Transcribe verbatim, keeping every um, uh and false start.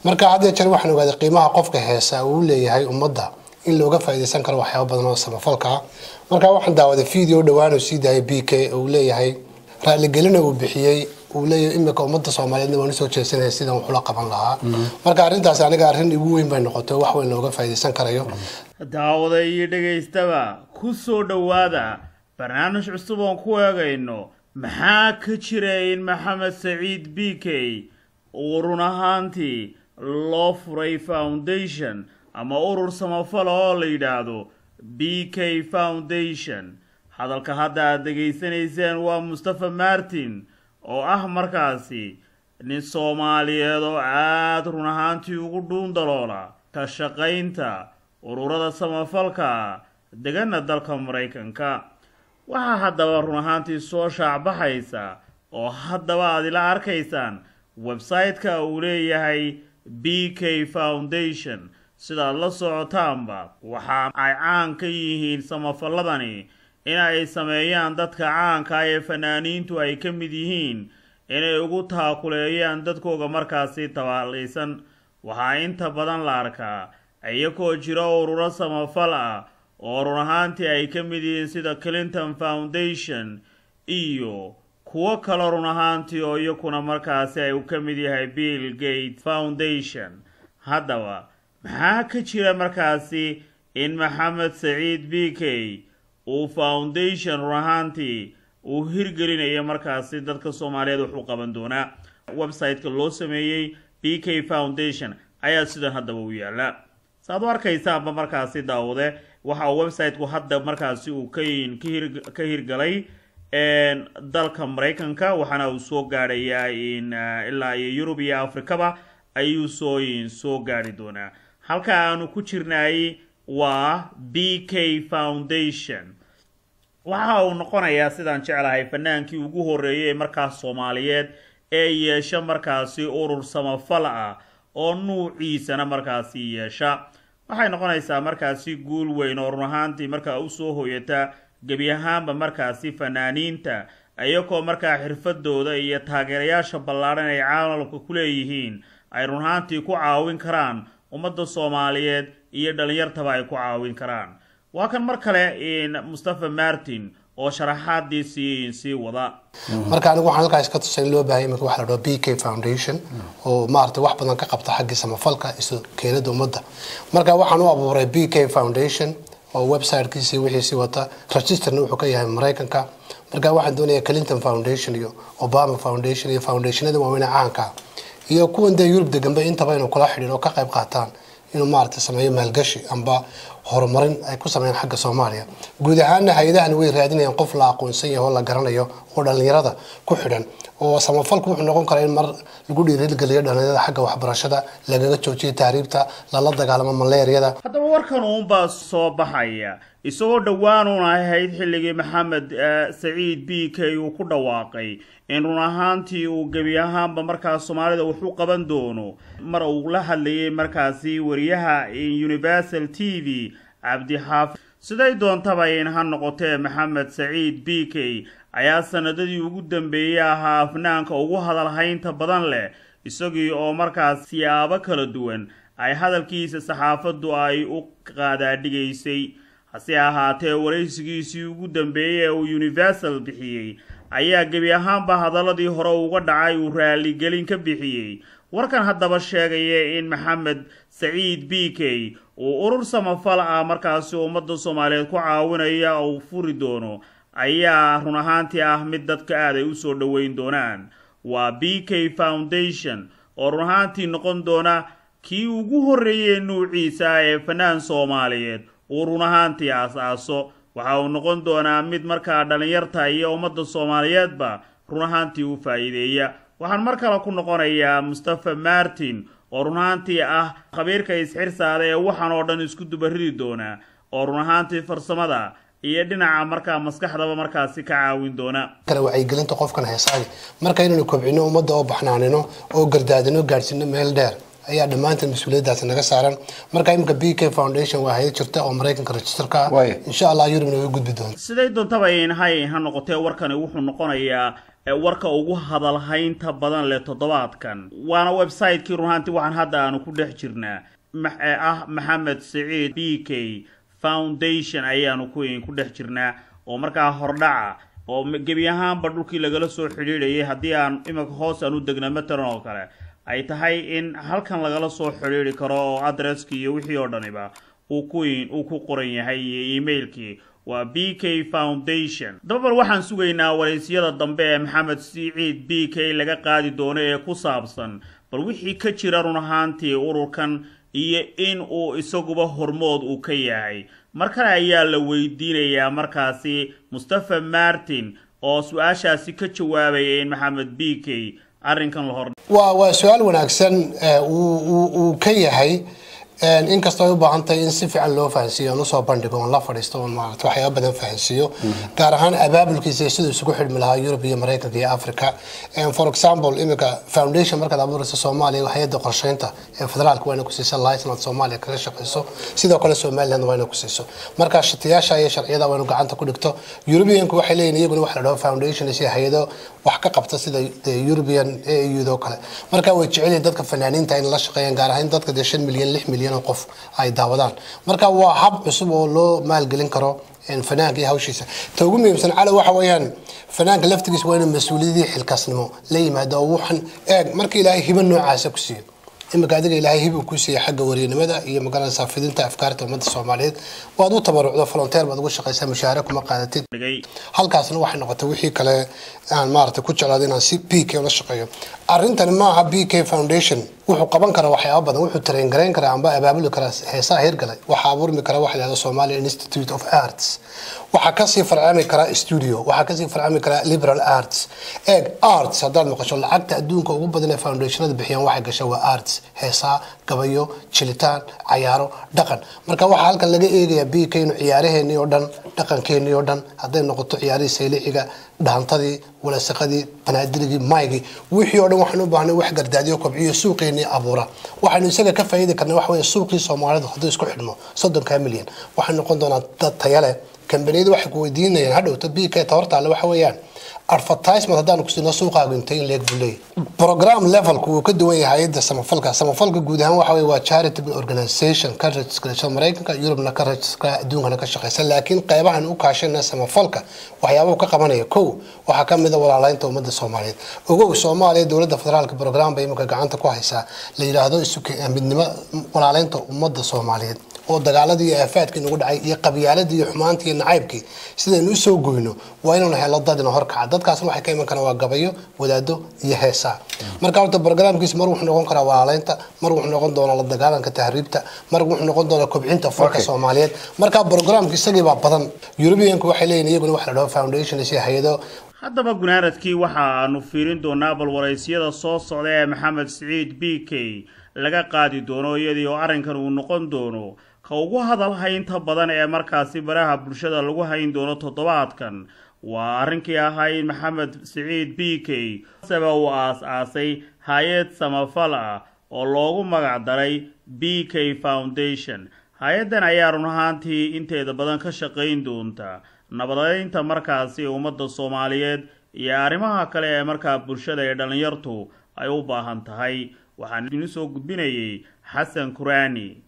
marka hadda jeer waxaan ogaaday qiimaha qofka heesa uu leeyahay ummadda in looga faa'iideysan karo waxyaabo badan oo samafalka ah marka waxaan daawaday video dhawaan oo sii daayay B K uu leeyahay raali gelina uu bixiyay uu leeyahay imika ummadda Soomaaliyeed waan soo jeesanay sidaan wax la qaban lahaa marka arintaas aniga arin ugu weyn bay noqotay wax weyn looga faa'iideysan karayo daawaday iyo dhageystaba ku soo dhawaada barnaamij cusub oo ku eegayno maxaa ka jira in Maxamed Saciid B K uu run ahaantii loo furay foundation ama urur samafal oo la yiraahdo B K Foundation hadalka hadda aad dhageysanaysaan waa Mustafa Martin oo ah markaasi nin Soomaaliyeed oo aad run ahaantii ugu dhuun daloola ka shaqaynta ururada samafalka deegaanka dalka Mareykanka waxa haddaba run ahaantii soo shaabaxaysa oo haddaba aad ila arkaysaan website-ka uu leeyahay B K Foundation sida la socotaanba waxa ay caan ka yihiin samafaladani in ay sameeyaan dadka caanka ee fanaaniintu ay ka mid yihiin inay ugu taakuleeyaan dadkooda markaasi tabaalaysan waxa inta badan la arkaa ayagoo jira ururo samafal ah oo run ahaantii ay ka mid yihiin sida Clinton Foundation iyo kuwa kale run ahaantii oo iyakuna markaasi ay ka mid yahay Bill Gates Foundation haddaba maxaa ka jira markaasi in Maxamed Saciid B K uu foundation run ahaantii uu hirgelinayo markaasi dadka Soomaaliyeed wuxuu qaban doonaa website-ka loo sameeyay B K Foundation ayaa sidan haddaba u yaala saad arkaysaanba markaasi daawade waxa website-ku hadda markaasi uu ka hirgalay een dalka Mareykanka waxana uu soo gaarayaa in ilaa Europe iyo Afrikaba ayuu soo in soo gaari doonaa halka aanu ku jirnay waa B K Foundation waxa uu noqonayaa sidaan jecelahay fanaankii ugu horeeyay markaas Soomaaliyeed ee yeesha markaasi urur samafal ah oo nuuciisana markaasi yeesha waxay noqonaysaa markaasi guul weyn oo run ahaantii markaa u soo hooyata gabi ahaanba markaasi fanaaniinta ayagoo markaa xirfadooda iyo taageerayaasha ballaaran ay caalamka ku leeyihiin ay run ahaantii ku caawin karaan ummadda Soomaaliyeed iyo dhalinyartaba ay ku caawin karaan waa kan mar kale in Mustafa Martin oo sharaxaadiisii si wada marka anigu waxaan halkaas ka tusay loo baahay marka wax la dhaho B K Foundation oo maartay wax badan ka qabta xagga samafalka isu keenada ummadda marka waxaan u abuuray B K Foundation oo website-kiisa wixii si wata register-na wuxuu ka yahay Mareykanka marka waxaan doonayaa Clinton Foundation iyo Obama Foundation iyo foundationada waaweyn caanka iyo kuwan da Europe deganba intaba inuu kala xiriiro oo ka qayb qaataan inuu maartay sameeyo maalgashi amba horumarin ay ku sameeyaan xagga Soomaaliya guud ahaan hay'adahan way raadinayaan qof la aqoonsan yahay oo la garanayo oo dhalinyarada ku xidhan oo samafalku wuxuu noqon karaa in mar lagu dhiirigeliyo dhalinyarada xagga waxbarashada lagaga joojiyo taariibta la dagaalamo malaariyada haddaba warkan uu baa soo baxaya isagoo dhawaan uu ahayd xilligii Maxamed Saciid B K uu ku dhawaaqay in run ahaantii uu gabi ahaanba markaas Soomaalida wuxuu qaban doono mar uu la hadlayay markaasi wariyaha Universal T V Abdi Xaafid siday doontaba in ha noqotee Maxamed Saciid B K ayaa sanadadii ugu dambeeyay ahaa afnaanka ugu hadalhaynta badan leh isagii oo markaas siyaabo kala duwan ay hadalkiisa saxaafadu ay u qaadaadhigaysay hase ahaatee waraysigiisii ugu dambeeyay uu Universal bixiyay ayaa gabi ahaanba hadaladii hore uga dhacay uu raali gelin ka bixiyay warkan haddaba sheegaya in Maxamed Saciid B K uu urur samafal ah markaasi ummadda Soomaaliyeed ku caawinaya oo furi doono ayaa run ahaantii ah mid dadka aad ay u soo dhaweyn doonaan waa B K Foundation oo run ahaantii noqon doona kii ugu horeeyay nuuciisa ee fanaan Soomaaliyeed oo run ahaantii aasaaso waxa uu noqon doonaa mid markaa dhalinyarta iyo ummadda Soomaaliyeedba run ahaantii u faa'iideeya waxaan mar kale ku noqonayaa Mustafa Martin oo run ahaantii ah khabiirka isxirsaada ee waxaan oo dhan isku dubaridi doona oo run ahaantii farsamada iyo dhinaca markaa maskaxdaba markaasi ka caawin doona kala wacyi gelinta qofkan heesaadi marka inuu kobcino ummadda oo baxnaanino oo gardaadino gaarsiino meel dheer ayaa dhamaantan mas'uuliyadaas naga saaran marka imka B K Foundation waa hay'ad jirta oo Mareykanka register-ka insha Allah Europe way gudbi doontaa siday doontaba in hay ha noqotee warkani wuxuu noqonayaa warka ugu hadalhaynta badan leh toddobaadkan waana website-kii runaantii waxaan hadda aanu ku dhex jirnaa ah Maxamed Saciid B K Foundation ayaanu ku ku dhex jirnaa oo markaa hordhaca oo gebi ahaanba dhulkii lagala soo xidhiidhayay haddii aan imika hoos aan u degna matalan oo kale ay tahay in halkan lagala soo xidhiidhi karo oo adresskii iyo wixii oo dhaniba uu ku uu ku qoran yahay emailkii waa B K Foundation. dabal waxaan sugaynaa wareysyada dambe ee Maxamed Saciid B K laga qaadi doono ee ku saabsan bal wixii ka jira run ahaantii ururkan iyo in uu isaguba hormood uu ka yahay markale ayaa la weydiinayaa markaasi Mustafa Martin oo su'aashaasi ka jawaabay in Maxamed B K arrinkan la hor waa waa su'aal wanaagsan uu uu ka yahay in kasta ay u baahan tahay in si fiican loo fahansiiyo oo soo bandhigo oo la fadhiisto oo maaragtay waxyaabo badan fahansiiyo gaar ahaan abaabulkiisa sidoo isugu xidhmi lahaa Europe iyo Mareykanka iyo Africa for example imika foundation marka la abuurayso Soomaaliya hay'adda qorsheynta ee federaalka waa inay ku siiso license Soomaaliya kaga shaqeyso sidoo kale Soomaaliland waa inay ku siiso marka shatiyaasha iyo sharciyada waa inuu gacanta ku dhigto European waxay leeyihiin iyaguna wax la dhaho foundation si hay'ado wax ka qabta sida European A U do kale marka way jecel yihiin dadka fanaaniinta in la shaqeeyaan gaar ahaan dadka shan milyan lix milyan qof ay daawadaan marka waa hab cusub oo loo maalgelin karo in fanaanka iyo hawshiisa ta ugu muhiimsan cala waxa weeyaan fanaanka laftigiisa waa inuu mas'uuliyadii xilkasnimo la yimaado waxan eeg markii Ilaahay hibo noocaas ku siiyo imika adiga Ilaahay hibo ku siiyo xagga wariyanimada iyo magaalada saafidinta afkaarta ummadda Soomaaliyeed waad u tabarucdo volunteer baad ugu shaqeysaa mushaara kuma qaadatid halkaasna waxay noqotay wixii kale aan maartay ku jeclaado inaan si B K la shaqeeyo arrintan ma aha B K Foundation wuxuu qaban karaa waxyaabo badan wuxuu train gareyn karaa amba abaabuli karaa heesaha hirgalay waxa abuurmi kara waxa la yiraahdo Somali Institute of Arts waxa ka sii farcami kara studio waxa ka sii farcami kara liberal arts egg arts hadaan maqasho lacagta adduunka ugu badan ee foundationada bixiyaan waxa gashay waa arts heesaha gabayo jilitaan cayaaro dhaqan marka waxa halkan laga eegayaa B K inuu ciyaaraheenii oo dhan dhaqankeenii oo dhan haday noqoto ciyaarihii saylixiga dhaantadii wala shaqadii banaadirigii maygi wixii oo dhan waxaan u baahnay wax gardaadiyo kobciyo suuqeeni abuura waxaan isaga ka faa'iido karnaa wax weeye suuqii Soomaalidu hadii isku xidhmo soddon milyan waxaan noqon doonaa dad tayale kambaniyada waxay ku weydiinayaan hadhowta B K tawartaale waxa weeyaan advertisement hadaan ku siino suuqaaga intay leeg bulay program level ku ka duwan yahay hay'adda samafalka samafalka guud ahaan waxa weeye waa charitable organization ka register Mareykanka Europe na ka register adduunka ka shaqeysa laakiin qaybahan u kaashana samafalka waxyaabo ka qabanaya kow waxa ka mid ah walaalaynta ummadda Soomaaliyeed ugu Soomaaliya dawladda federaalka program bay imika gacanta ku haysaa la yiraahdo isu midnimo walaalaynta ummadda Soomaaliyeed oo dagaaladii aafaadkii nagu dhacay iyo qabyaaladii iyo xumaantii nacaybkii sideen u soo goyno waa inuu helo dad in horkaca dadkaas waxay ka iman karaan waa gabayo wadaado iyo heesa marka horta barnaamijkiisa mar wuxuu noqon karaa walaalaynta mar wuxuu noqon doonaa la dagaalanka tahriibta mar wuxuu noqon doonaa kobcinta falka Soomaaliyeed marka barnaamijkiisa isaga badan European waxay leeyihiin iyaguna wax la dhaho foundation si hay'ado haddaba gunaanadkii waxaanu fiirin doonaa bal wareysyada soo socda ee Maxamed Saciid B K laga qaadi doono iyadoo arrinkan uu noqon doono ka ugu hadalhaynta badan ee markaasi baraha bulshada lagu hayn doono toddobaadkan waa arrinkii ahaa in Maxamed Saciid B K sabab uu aas-aasay hay'ad samafal ah oo loogu magac daray B K Foundation hay'adan ayaa run ahaantii inteeda badan ka shaqayn doonta nabadaynta markaasi ummadda Soomaaliyeed iyo arrimaha kale ee markaa bulshada ee dhalinyartu ay u baahan tahay waxaan idin soo gudbinayay Xasan Kurani.